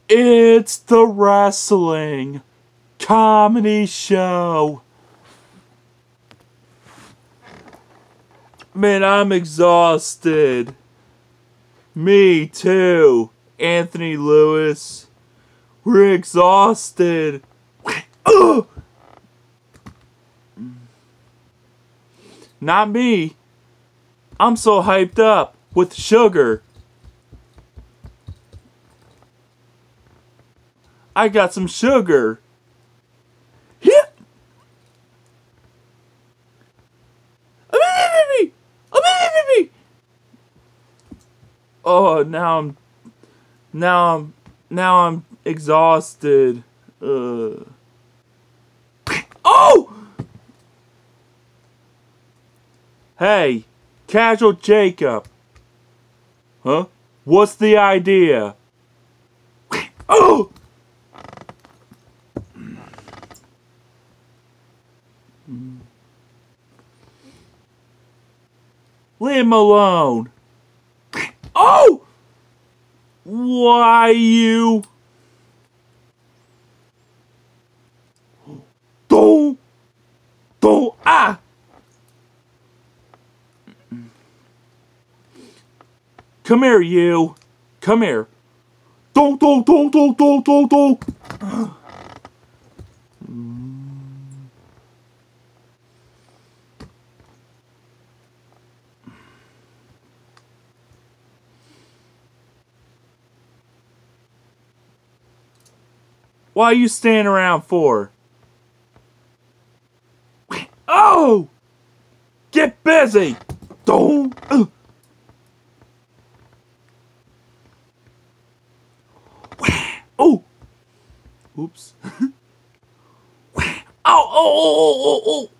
It's the wrestling comedy show. Man, I'm exhausted. Me too, Anthony Lewis. We're exhausted. Not me. I'm so hyped up with sugar. I got some sugar. Oh, now I'm exhausted. Oh! Hey, Casual Jacob. Huh? What's the idea? Oh! Leave him alone. Oh! Why you? Don't. Ah! Come here, you. Come here. Don't. What are you standing around for? Oh! Get busy! Don't. Oh! Oops. Oh!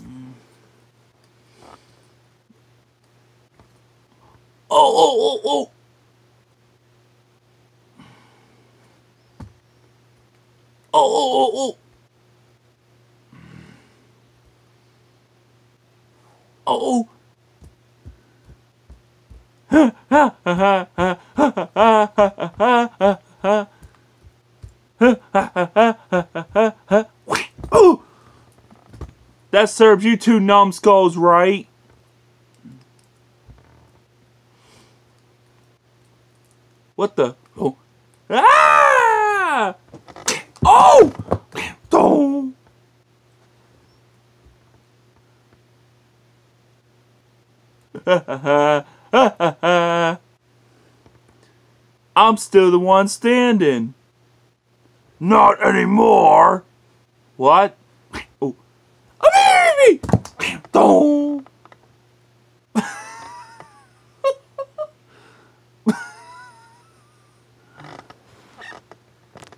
Oh! Oh! Oh! Oh! That serves you two numbskulls right. What the? Oh! Ah! Oh! Don't. I'm still the one standing. Not anymore. What? Oh. Don't.